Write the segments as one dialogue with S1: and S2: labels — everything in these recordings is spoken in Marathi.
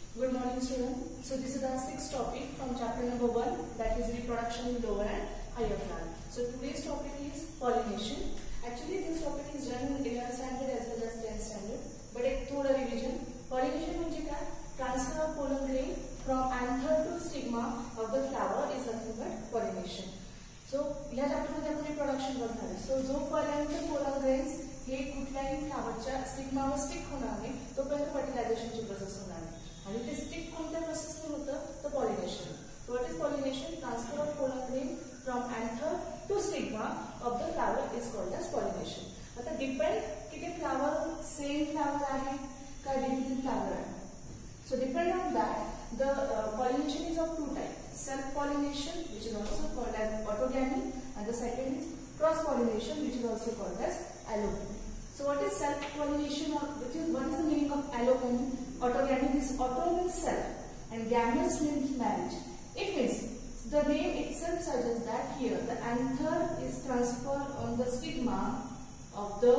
S1: Good morning, students. So this is our sixth topic from chapter number 1, that is reproduction in lower and higher plant. So today's topic is pollination. Actually, this topic is done in 11th standard as well as 10th standard. But एक थोड़ा revision. Pollination म्हणजे काय? Transfer of pollen grain from anther to stigma of the flower is nothing but pollination. So या चॅप्टर मध्ये आपण रिप्रोडक्शन बघणार आहे. सो जोपर्यंत पोलन ग्रेन्स हे कुठल्याही फ्लावरच्या स्टिग्मावर स्टिक होणार नाही तोपर्यंत फर्टिलायझेशनची प्रोसेस होणार नाही. आणि ते स्टिक कोणत्या प्रोसेसने होतं तर pollination. So what is pollination? Transfer of pollen grain from anther to stigma of the flower is called as pollination. आता डिपेंड की ते फ्लावर सेम फ्लावर आहे का डिफरंट फ्लावर आहे. So depend on that, the pollination is of two types: self-pollination, which is also called as autogamy, and the second is cross-pollination, which is also called as allogamy. So what is self-pollination, or what is the meaning of allogamy? Autogamy, this auto means self, and gamete means marriage. It means the name itself suggests that here the anther is transferred on the stigma of the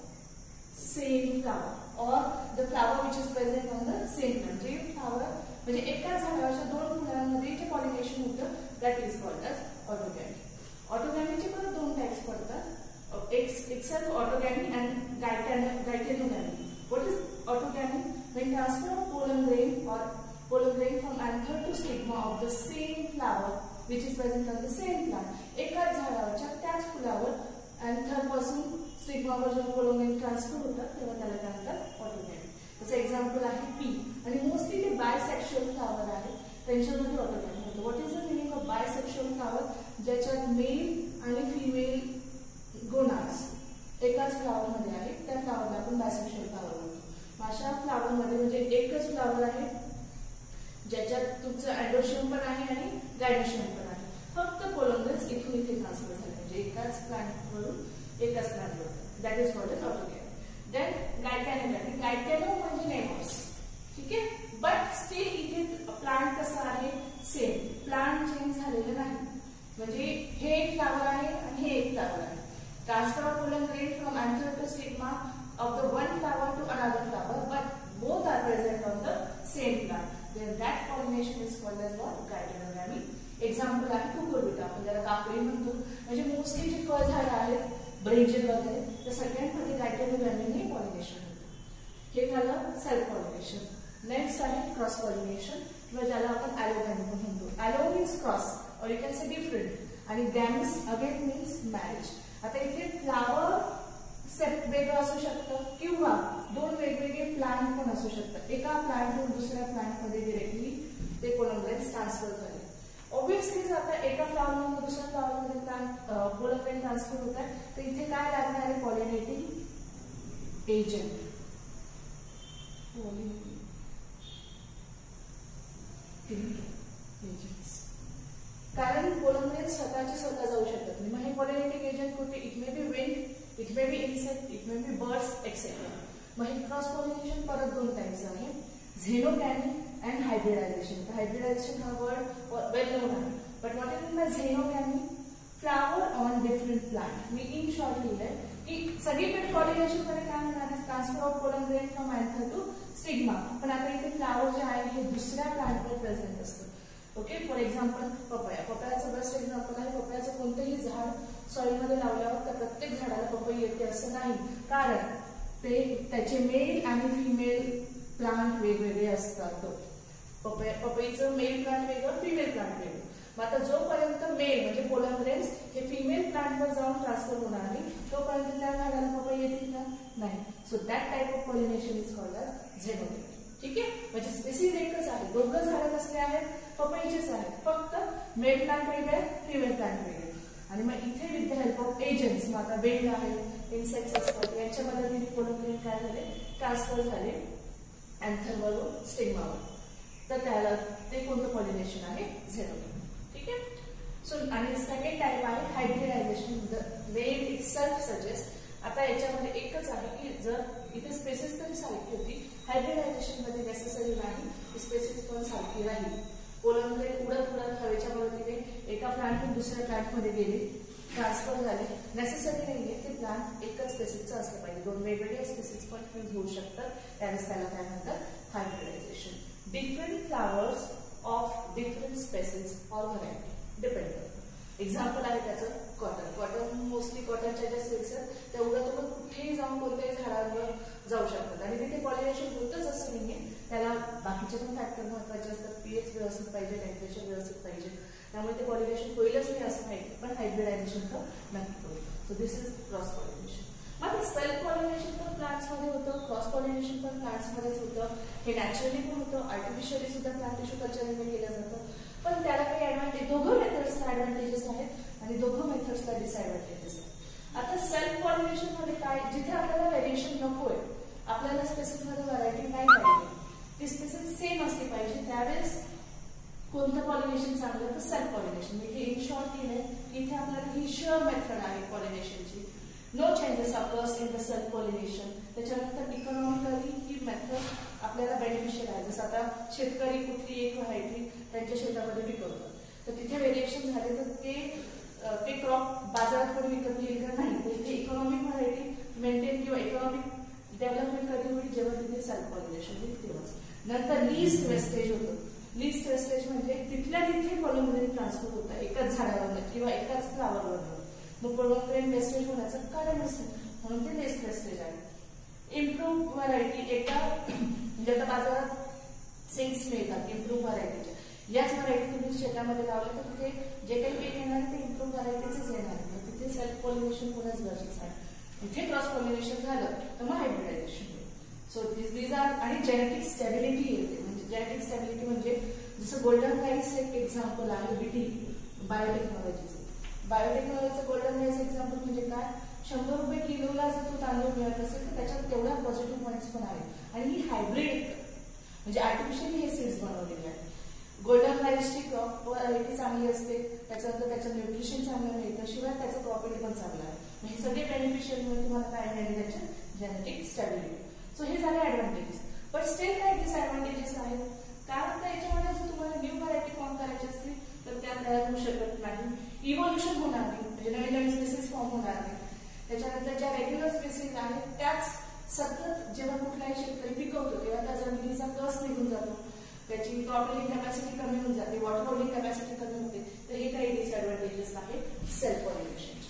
S1: same flower. or the flower which is present on the same plant. जे flower म्हणजे एकाच झाडाच्या दोन फुलांमध्ये जे पॉलिनेशन होतं that is called as autogamy. ऑटोगॅमीचे पण दोन टाइप्स पडतात, एक self autogamy and gytenogamy. What is autogamy? When transfer of pollen grain from anther to stigma of the same flower which is present on the same plant. एकाच झाडाच्या त्याच फुलावर anther पासून स्टिग्मावर जेव्हा पोलन ग्रेन ट्रान्सफर होतात तेव्हा त्याला काय म्हणतात ऑटोगॅमी. त्याचं एक्झाम्पल आहे पी. आणि मोस्टली जे बायसेक्शुअल फ्लावर आहेत त्यांच्यामध्ये ऑटोगॅमी होतं. What is the meaning of bisexual flower? ज्याच्यात मेल आणि फिमेल गोनाड्स एकाच फ्लावर मध्ये आहेत त्या फ्लावरला आपण बायसेक्शुअल फ्लावर म्हणतो. अशा फ्लावर मध्ये म्हणजे एकच फ्लावर आहे ज्याच्यात तुमचं अँडोशियम पण आहे आणि गायडोशियम पण आहे. फक्त पोलन ग्रेन्स इथून इथे ट्रान्सफर झाले म्हणजे एकाच प्लांट वरून एकाच प्लांट वर. That is called as autogamy. Then gytenogamy. Gyteno म्हणजे नेमर्स, ठीक आहे. बट स्टिल इथे प्लांट कसा आहे सेम, प्लांट चेंज झालेलं नाही. म्हणजे हे एक फ्लावर आहे आणि हे एक फ्लावर आहे. Transfer of pollen grain from anther to stigma of the one flower to another flower, but both are present on the same plant. Then that pollination is called as what? Gytenogamy. Example आहे कुकुरबिटा, आपण त्याला काकडी म्हणतो. म्हणजे मोस्टली जी फळझाडं आहेत ब्रिंजल वगैरे त्या सगळ्यांमध्ये गायटेनोगॅमीने पॉलिनेशन होतं. हे झालं सेल्फ पॉलिनेशन. नेक्स्ट आहे क्रॉस पॉलिनेशन किंवा ज्याला आपण ॲलोगॅमी पण म्हणतो. ॲलो मीन्स क्रॉस और यू कॅन से डिफरंट आणि गॅमिस अगेन मीन्स मॅरेज. आता इथे फ्लावर वेगळं असू शकतं किंवा दोन वेगवेगळे प्लांट पण असू शकतात. एका प्लांटवरून दुसऱ्या प्लांटमध्ये डिरेक्टली ते पोलन ग्रेन्स ट्रान्सफर झाले. ऑब्विसली जर आता एका फ्लावर मधून दुसऱ्या फ्लावर मध्ये पोलन ग्रेन ट्रान्सफर होत आहे तर इथे काय लागणार आहे? Pollinating agent. कारण पोलन ग्रेन स्वतः जाऊ शकत नाही. मग हे पॉलिनेटिंग एजंट कुठे? It may be wind, it may be insect, it may be birds etcetera. मग हे क्रॉस पॉलिनेशन परत दोन टाइप्स आहे, झेनोगॅमी and hybridization. The hybridization ha word well known hai, but what is meant by xenogamy? Flower on different plant. Me in short लिहिलंय की सगळीकडे पॉलिनेशन मध्ये काय होणार आहे? Transfer of pollen grain from anther to stigma. पण आता इथे फ्लावर जे आहे हे दुसऱ्या प्लांटवर प्रेझेंट असतं. Okay, for example papaya. पपयाचं बेस्ट एक्झाम्पल आहे. पपयाचं कोणतंही झाड सॉइल मध्ये लावल्यावर त्या प्रत्येक झाडाला पपई येते असं नाही, कारण ते त्याचे मेल आणि फिमेल प्लांट वेगवेगळे असतात. पपईचं मेल प्लांट वेगळं, फिमेल प्लांट वेगळं. मग आता जोपर्यंत मेल म्हणजे पोलन ग्रेन्स हे फिमेल प्लांटवर जाऊन ट्रान्सफर होणार नाही तोपर्यंत त्या झाडाला पपई येतील का? नाही. So that type of pollination is called as xenogamy. ठीक आहे, म्हणजे स्पेसिस एकच आहे. दोघं झाडं कसले आहेत? पपईचेच आहेत, फक्त मेल प्लांट वेगळे, फिमेल प्लांट वेगळे. आणि मग इथे with the help of agents, मग आता वेल आहे, इन्सेक्ट्स असतात, यांच्या मदतीने पोलन ग्रेन काय झाले? ट्रान्सफर झाले अँथरवरून स्टिग्मावर. तर त्याला ते कोणतं पॉलिनेशन आहे? झेनोगॅमी. ठीक आहे. सो आणि सेकंड टाइप आहे hybridization. The name itself suggest. आता याच्यामध्ये एकच आहे की जर इथे स्पेसिस तरी सारखी होती, हायब्रिडायझेशन मध्ये नेसेसरी नाही की स्पेसिस पण सारखी राहील. पोलन ग्रेन उडत उडत हवेच्या मदतीने एका प्लांटतून दुसऱ्या प्लांटमध्ये गेले, ट्रान्सफर झाले. नेसेसरी नाहीये ते प्लांट एकच स्पेसिसचं असलं पाहिजे. दोन वेगवेगळे स्पेसिस पण फ्यूज होऊ शकतात, त्यावेळेस त्याला काय म्हणतात? Hybridization. Different flowers of different species और व्हरायटी डिपेंड करतं. एक्झाम्पल आहे त्याचं कॉटन. कॉटन मोस्टली कॉटनच्या ज्या सिल्क्स आहेत त्या उडत कुठेही जाऊन कोणत्याही झाडांवर जाऊ शकतात आणि तिथे पॉलिनेशन होतच असं नाहीये. त्याला बाकीचे पण फॅक्टर महत्वाचे असतात. पीएच व्यवस्थित पाहिजे, टेम्परेचर व्यवस्थित पाहिजे, त्यामुळे ते पॉलिनेशन होईलच नाही असं नाही, पण हायब्रिडायझेशन तर नक्की होईल. So this is cross pollination. मग सेल्फ पॉलिनेशन पण प्लांट्स मध्ये होतं, क्रॉस पॉलिनेशन पण प्लांट्स मध्येच होतं. हे नॅचरली पण होतं, आर्टिफिशियली सुद्धा प्लांट टिश्यू कल्चरमध्ये केलं जातं. पण त्याला काही ऍडव्हान्टेज, दोघं मेथड्सला ऍडव्हान्टेजेस आहेत आणि दोघं मेथड्सला डिसएडव्हान्टेजेस आहेत. आता सेल्फ पॉलिनेशन मध्ये काय, जिथे आपल्याला व्हेरिएशन नकोय, आपल्याला स्पेसिस मध्ये व्हरायटी नाही पाहिजे, ती स्पेसिस सेम असली पाहिजे, त्यावेळेस कोणतं पॉलिनेशन चांगलं तर सेल्फ पॉलिनेशन. म्हणजे इन शॉर्ट केलंय की इथे आपल्याला ही शुअर मेथड आहे पॉलिनेशनची. No changes occurs in the self pollination. त्याच्यानंतर इकॉनॉमिकली ही मेथड आपल्याला बेनिफिशियल आहे. जसं आता शेतकरी कुठली एक व्हरायटी त्यांच्या शेतामध्ये पिकवतात, तर तिथे व्हेरिएशन झाले तर ते क्रॉप बाजारात पण विकत येईल का नाही, तर इथे इकॉनॉमिक व्हरायटी मेंटेन किंवा इकॉनॉमिक डेव्हलपमेंट कधी होईल जेव्हा तिथे सेल्फ पॉलिनेशन होईल तेव्हाच. नंतर लीस्ट वेस्टेज होतं. लीस्ट वेस्टेज म्हणजे तिथल्या तिथे पॉलिनेशन ट्रान्सफर होतं एकाच झाडावर किंवा एकाच फ्लावरवर. मग पॉलिनेशन वेस्टेज होण्याचं कारण असतं, म्हणून ते लीस्ट वेस्टेज आहे. इम्प्रूव्ह व्हरायटी, एका म्हणजे आता बाजारात सिंक्स मिळतात इम्प्रूव्ह व्हरायटीच्या, याच व्हरायटी तुम्ही शेतामध्ये लावले तर तिथे जे काही पीक येणार ते इम्प्रूव्ह व्हरायटीच येणार आहे. तिथे सेल्फ पॉलिनेशन होणंच गरजेचं आहे. तिथे क्रॉस पॉलिनेशन झालं तर मग हायब्रिडायझेशन होईल. सो दिस आर, आणि जेनेटिक स्टॅबिलिटी येते. म्हणजे जेनेटिक स्टॅबिलिटी म्हणजे जसं गोल्डन राईस एक एक्झाम्पल आहे बीटी बायोटेक्नॉलॉजीचं. बायोटेक्नॉलॉजीचं गोल्डन राईस एक्झाम्पल म्हणजे काय, 100 रुपये किलोला जर तो तांदूळ मिळत असेल तर त्याच्यात तेवढ्या पॉझिटिव्ह पॉईंट्स पण आहेत. आणि ही हायब्रिड म्हणजे आर्टिफिशियली हे सीड्स बनवलेले आहेत. गोल्डन राईसची क्रॉप व्हरायटी चांगली असते, त्याच्यानंतर त्याचं न्यूट्रिशन चांगलं मिळतं, शिवाय त्याचं प्रॉफिट पण चांगलं आहे. म्हणजे सगळे बेनिफिशियल मिळून तुम्हाला काय मिळेल, त्याचे जेनेटिक स्टॅबिलिटी. सो हे झाले ऍडव्हान्टेजेस. पण स्टिल काय डिसएडव्हान्टेजेस आहेत, कारण तर याच्यामध्ये जर तुम्हाला न्यू व्हरायटी फॉर्म करायची असतील तर त्या तयार होऊ शकत नाही. इव्होल्युशन होणार नाही, म्हणजे नवीन नवीन स्पेसिस फॉर्म होणार नाही. त्याच्यानंतर ज्या रेग्युलर स्पेसिस आहेत त्याच सतत जेव्हा कुठलाही शेतकरी पिकवतो तेव्हा त्या जमिनीचा कस निघून जातो, त्याची क्रॉप होल्डिंग कॅपॅसिटी कमी होऊन जाते, वॉटर होल्डिंग कॅपॅसिटी कमी होते. तर हे काही डिसएडव्हान्टेजेस आहेत सेल्फ पॉलिनेशनचे.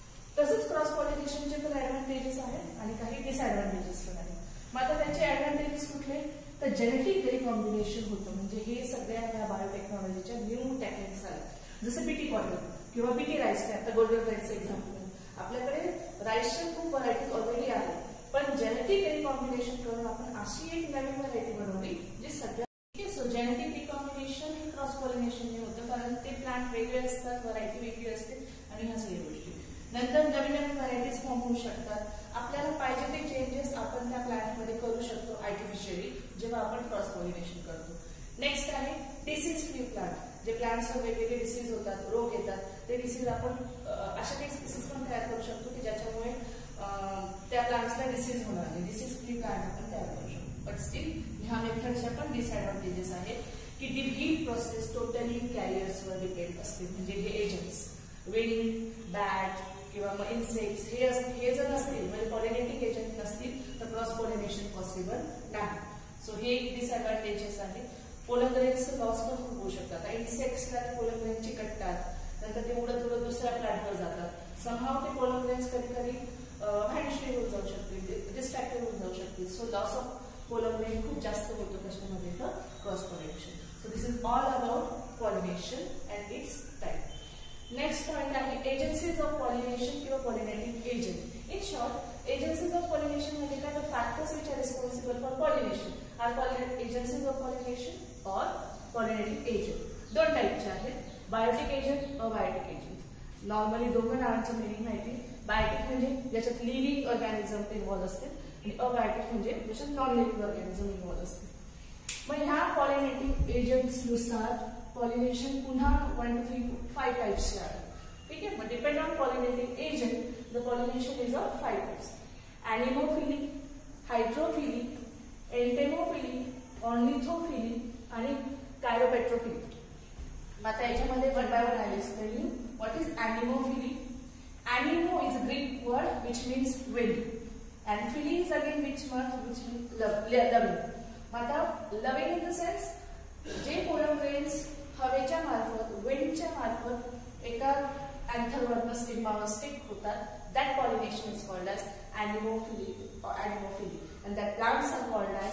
S1: तसंच क्रॉस पॉलिनेशनचे पण ऍडव्हान्टेजेस आहेत आणि काही डिसएडव्हान्टेजेस पण आहेत. मग आता त्याचे ऍडव्हान्टेजेस कुठले, तर जेनेटिक रिकॉम्बिनेशन होतं. म्हणजे हे सगळ्या या बायोटेक्नॉलॉजीच्या न्यू टेक्निक्स आहेत. जसं बीटी कॉटन किंवा बीटी राईस, आता गोल्डन राईसचं एक्झाम्पल. आपल्याकडे राईसच्या खूप व्हरायटीज ऑलरेडी आहेत, पण जेनेटिक रिकॉम्बिनेशन करून आपण अशी एक नवीन व्हरायटी बनवली जी सगळ्या. सो जेनेटिक रिकॉम्बिनेशन हे क्रॉस पॉलिनेशनने होतं, कारण ते प्लांट वेगळे असतात, व्हरायटी वेगळी असते आणि ह्या सगळ्या गोष्टी. नंतर नवीन नवीन व्हरायटीज फॉर्म होऊ शकतात. आपल्याला पाहिजे ते चेंजेस आपण त्या प्लांटमध्ये करू शकतो आर्टिफिशियली जेव्हा आपण क्रॉस पॉलिनेशन करतो. नेक्स्ट आहे डिसीज फ्री प्लांट. जे प्लांट्सवर वेगवेगळे डिसीज होतात, रोग येतात, ते डिसीज आपण अशा काही स्पीसीज पण तयार करू शकतो की ज्याच्यामुळे त्या प्लांट्सला डिसीज होणार नाही. डिसीज फ्री प्लांट आपण तयार करू शकतो. बट स्टील ह्या मेथडच्या पण डिसएडव्हान्टेजेस आहेत की ही प्रोसेस टोटली कॅरियर्सवर डिपेंड असते. म्हणजे हे एजंट्स, विंड, बॅट किंवा मग इन्सेक्ट्स हे जर नसतील, म्हणजे पॉलिनेटिंग एजंट नसतील तर क्रॉस पॉलिनेशन पॉसिबल नाही. सो हे डिसएडव्हान्टेजेस आहेत. पोलन ग्रेन्सचं लॉस पण खूप होऊ शकतात. इन्सेक्ट्सला ते पोलन ग्रेन चिकटतात, नंतर ते उडत उडत दुसऱ्या प्लांटवर जातात. समहाव ते पोलन ग्रेन्स कधी कधी व्हॅनिशली होऊन जाऊ शकतील, डिस्ट्रॅक्टेड होऊन जाऊ शकतील. So loss of pollen grain खूप जास्त होतो कशामध्ये, तर cross pollination. So this is all about pollination and its type. Next point आहे एजन्सीज ऑफ पॉलिनेशन किंवा pollinating agent. In short, agencies of pollination म्हणजे काय, तर factors which are responsible for pollination are agencies of pollination or pollinating agent. दोन टाईपचे आहेत, biotic agent, abiotic agent. Normally दोघं नावांची मिनिंग माहिती. बायोटिक म्हणजे ज्याच्यात लिव्हिंग ऑर्गॅनिझम इन्व्हॉल्व असते आणि अबायोटिक म्हणजे ज्याच्यात नॉन लिव्हिंग ऑर्गॅनिझम इन्व्हॉल्व असते. मग ह्या पॉलिनेटिंग एजंट्सनुसार पॉलिनेशन पुन्हा 1 to 3 5 टाइप्सचे आहेत. ठीक आहे. मग depend on pollinating agent the pollination is of 5 types. Anemophily, hydrophily, entomophily, ornithophily आणि कायरोपेट्रोफिली. आता याच्यामध्ये one by one I will explain you what is anemophily. Animo is a Greek word which means wind, and phily is again which means loving. आता लविंग इन द सेन्स जे पोलन ग्रेन्स हवेच्या मार्फत विंडच्या मार्फत एका अँथरवरनं स्टिग्मावर स्टिक होतात, that pollination is called as anemophily or anemophily, and that plants are called as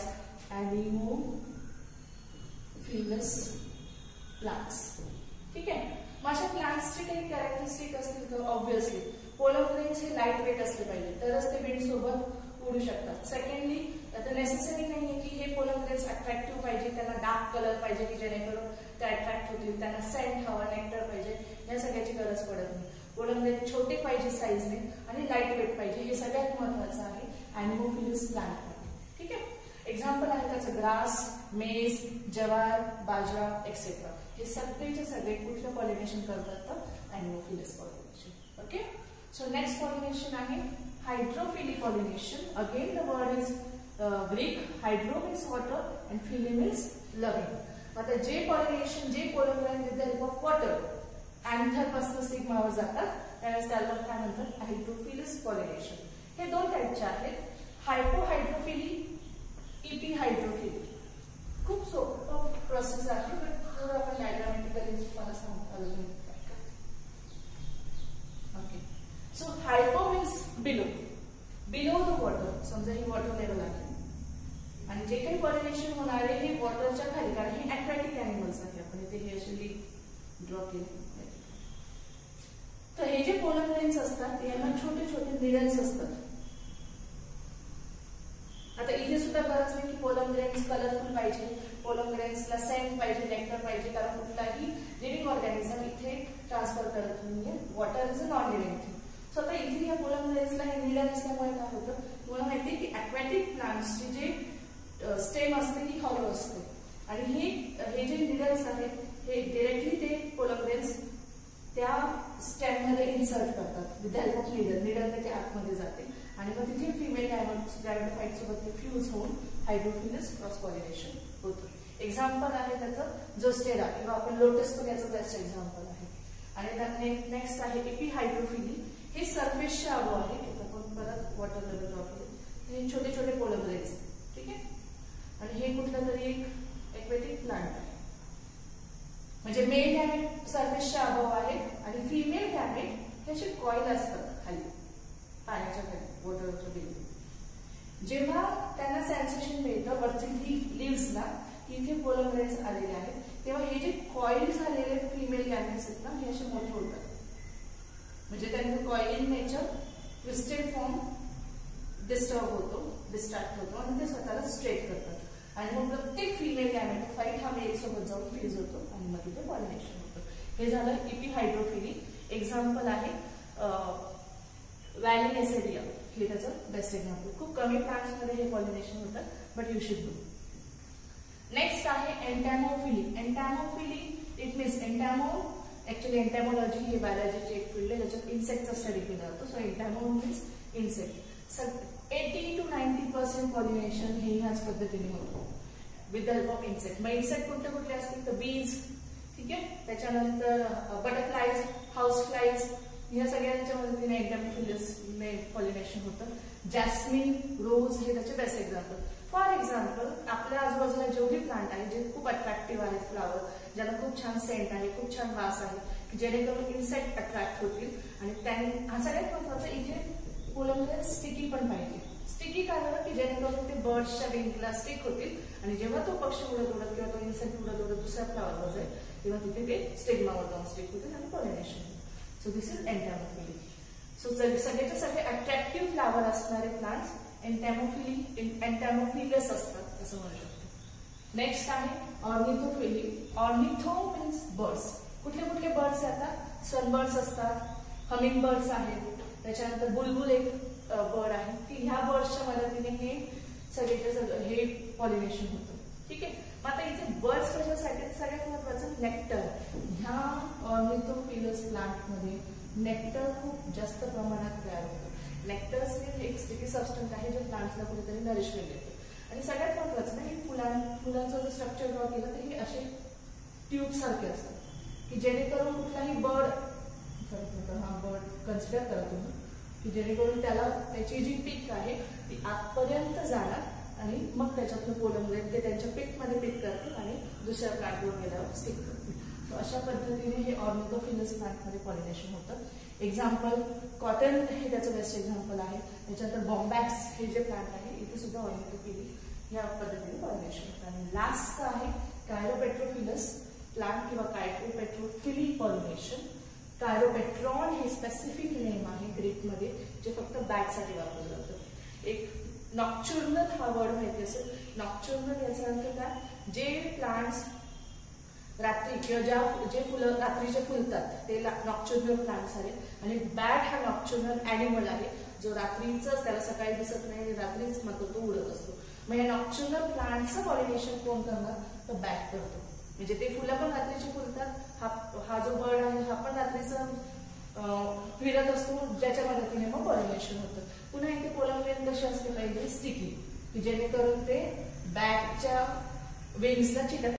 S1: anemophilous plants. ठीक आहे. मग अशा प्लांट्सची काही कॅरेक्टरिस्टिक असतील तर ऑब्व्हियसली पोलन ग्रेन्स हे लाईट वेट असले पाहिजे तरच ते विंड सोबत उडू शकतात. सेकंडली आता नेसेसरी नाहीये की हे पोलन ग्रेन्स अट्रॅक्टिव्ह पाहिजे, त्यांना डार्क कलर पाहिजे की जेणेकरून ते अट्रॅक्ट होतील, त्यांना सेंट हवा, नेक्टर पाहिजे, या सगळ्याची गरज पडत नाही. पोलन ग्रेन छोटे पाहिजे साईजने आणि लाईट वेट पाहिजे, हे सगळ्यात महत्वाचं आहे अॅनिमोफिलस प्लांट. ठीक आहे. एक्झाम्पल आहे त्याचं ग्रास, मेज, जवार, बाजरा एक्सेट्रा. हे सगळेचे सगळे कुठलं पॉलिनेशन करतात तर anemophilous pollination. Okay. So next pollination आहे hydrophilic pollination. Again the word is Greek. Hydro means water and phily means loving. आता जे पॉलिनेशन जे pollen grain with the help of water anther पासून स्टिग्मावर जातात त्यावेळेस त्याला काय म्हणतात हायड्रोफिलस पॉलिनेशन. हे दोन टाईपचे आहेत, हायपोहायड्रोफिली, इपिहायड्रोफिली. खूप सोपं प्रोसेस आहे पण जर आपण डायग्रामॅटिकली मला सांगतो. Okay. So hypo means below, below the water. समजा ही वॉटर लेवल आहे आणि जे काही पॉलिनेशन होणार आहे हे वॉटरच्या खाली, कारण हे अॅक्वॅटिक अॅनिमल्स आहे. आपण इथे हे असे ड्रॉ केले. तर हे जे पोलन ग्रेन्स असतात यांना छोटे छोटे निडल्स असतात. आता इथे सुद्धा गरज नाही की पोलन ग्रेन्स कलरफुल पाहिजे, पोलन ग्रेन्सला सेंट पाहिजे, नेक्टर पाहिजे, कारण कुठलाही लिव्हिंग ऑर्गॅनिझम इथे ट्रान्सफर करत नाहीये. Water is a non living thing. So आता इथे या पोलन ग्रेन्सला हे निडल असल्यामुळे काय होतं तुम्हाला माहितीये की अॅक्वॅटिक प्लांट्सची जे स्टेम असते ही हॉलो असते आणि हे जे निडल्स आहेत हे डिरेक्टली ते पोलन ग्रेन्स त्या स्टेम मध्ये इन्सर्ट करतात with the help of needle. निडलने ते आतमध्ये जाते आणि मग तिथे फिमेल गॅमेटोफाइट सोबत ते फ्यूज होऊन हायड्रोफिलस क्रॉस पॉलिनेशन होतं. एक्झाम्पल आहे त्याचं जोस्टेरा किंवा आपण लोटस पण याचं बेस्ट एक्झाम्पल आहे. आणि नेक्स्ट आहे इपिहायड्रोफिली. हे सरफेसच्या अबो आहे. आपण परत वॉटर लेवल वापरले. हे छोटे छोटे पोलन ग्रेन्स. ठीक आहे. आणि हे कुठलं तरी एक एक्वेटिक प्लांट आहे. म्हणजे मेल गॅमेट सरफेसच्या अबव आहे आणि फिमेल गॅमेट हे असे कॉईल असतात खाली पाण्याच्या खाली वॉटरच्या बिलो. जेव्हा त्यांना सेन्सेशन मिळतं वरती लिव्हजला की इथे पोलन ग्रेन्स आलेले आहेत तेव्हा हे जे कॉईल झालेले फिमेल गॅमेट्स आहेत ना हे असे मोठे होतात. म्हणजे त्यांचं coiling nature twisted form disturb होतो, डिस्ट्रॅक्ट होतो आणि ते स्वतःला स्ट्रेट करतात आणि मग प्रत्येक फिमेल गॅमेटोफाइट हा मेल सोबत जाऊन फ्यूज होतो आणि मग तिथे पॉलिनेशन होतं. हे झालं इपिहायड्रोफिली. एक्झाम्पल आहे व्हॅलिनेसेरिया. हे त्याचं बेस्ट एक्झाम्पल. खूप कमी प्लांट्स मध्ये हे पॉलिनेशन होतं but you should know. Next आहे entomophily. Entomophily it means entomo actually entomology हे बायोलॉजीचे एक फील्ड आहे ज्याच्यात इन्सेक्टचा स्टडी केला जातो. So entomo means insect. 80 to 90% pollination हे ह्याच पद्धतीने होतं with the help of insect. मग इन्सेक्ट कुठले कुठले असतील तर बीज, ठीक आहे, त्याच्यानंतर बटरफ्लाईज, हाऊस फ्लाईज, या सगळ्यांच्या मदतीने एंटॅमोफिलस पॉलिनेशन होतं. जॅस्मिन, रोज हे त्याचे बेस्ट एक्झाम्पल. फॉर एक्झाम्पल आपल्या आजूबाजूला जेवढे प्लांट आहेत जे खूप अट्रॅक्टिव्ह आहेत, फ्लावर ज्यांना खूप छान सेंट आहे, खूप छान वास आहे, जेणेकरून इन्सेक्ट अट्रॅक्ट होतील आणि हा सगळ्यात महत्वाचं इथे पोलन ग्रेन्स स्टिकी पण पाहिजे. स्टिकी काय बरं की जेणेकरून ते बर्ड्सच्या विंगला स्टिक होतील आणि जेव्हा तो पक्षी उडत उडत किंवा तो इन्सेक्ट उडत उडत दुसऱ्या फ्लावरवर जाईल तेव्हा तिथे ते स्टिग्मावर जाऊन स्टिक होतील आणि पॉलिनेशन होईल. So this is entomophily. So सगळ्याचे सगळे अट्रॅक्टिव्ह फ्लावर असणारे प्लांट्स एंटॅमोफिलस असतात असं म्हणू शकतो. नेक्स्ट आहे ऑर्निथोफिली. Ornitho means birds. कुठले कुठले बर्ड्स येतात? सनबर्ड्स असतात, हमिंग बर्ड्स आहेत, त्याच्यानंतर बुलबुल एक बर्ड आहे की ह्या बर्ड्सच्या मदतीने हे सगळ्याचे सगळं हे पॉलिनेशन होतं. ठीक आहे. मग आता इथे बर्ड्स कशासाठी? सगळ्यात महत्वाचं नेक्टर. ह्या ऑर्निथोफिलस प्लांट मध्ये नेक्टर खूप जास्त प्रमाणात तयार होतं. नेक्टर्स हे एक स्टिकी सबस्टन्स आहे जे प्लांट्सला कुठेतरी नरिशमेंट देते. आणि सगळ्यात महत्वाचं ना हे फुलांचं जर स्ट्रक्चर ड्रॉ केलं तर हे असे ट्यूब सारखे असतात की जेणेकरून कुठलाही बर्ड कन्सिडर करा तुम्ही की जेणेकरून त्याला त्याची जी पीक आहे ती आतपर्यंत जाणार आणि मग त्याच्यातनं पोलन ग्रेन ते त्यांच्या पीकमध्ये पिक करतील आणि दुसऱ्या प्लांटवर गेल्यावर स्टिक करतील. सो अशा पद्धतीने हे ऑर्निथोफिलस प्लांटमध्ये पॉलिनेशन होतं. एक्झाम्पल कॉटन हे त्याचं बेस्ट एक्झाम्पल आहे. त्याच्यानंतर बॉम्बॅक्स हे जे प्लांट आहे इथे सुद्धा ऑर्निथोफिली ह्या पद्धतीने पॉलिनेशन होतं. आणि लास्ट आहे कायरोपेट्रोफिलस प्लांट किंवा कायरोपेट्रोफिली पॉलिनेशन. कायरोपेट्रॉन हे स्पेसिफिक नेम आहे ग्रीकमध्ये जे फक्त बॅगसाठी वापरलं जातं. एक नॉक्चर्नल हा वर्ड माहिती असेल. नॉक्चर्नल याचा अर्थ काय, जे प्लांट्स रात्री किंवा जे फुलं रात्रीचे फुलतात ते नॉक्चर्नल प्लांट्स आहेत. आणि बॅट हा नॉक्चर्नल ॲनिमल आहे जो रात्रीच, त्याला सकाळी दिसत नाही, रात्रीच मात्र तो उडत असतो. मग या नॉक्चर्नल प्लांटचं पॉलिनेशन कोण करणार, तर बॅट करतो. म्हणजे ते फुलं पण रात्रीची फुलतात. हा जो बर्ड आहे हा पण रात्रीचं फिरत असतो, ज्याच्या मदतीने मग पॉलिनेशन होतं. पुन्हा इथे पोलन ग्रेन कशी असते पाहिजे, स्टिकी, की जेणेकरून ते बॅटच्या विंग्सला चिकट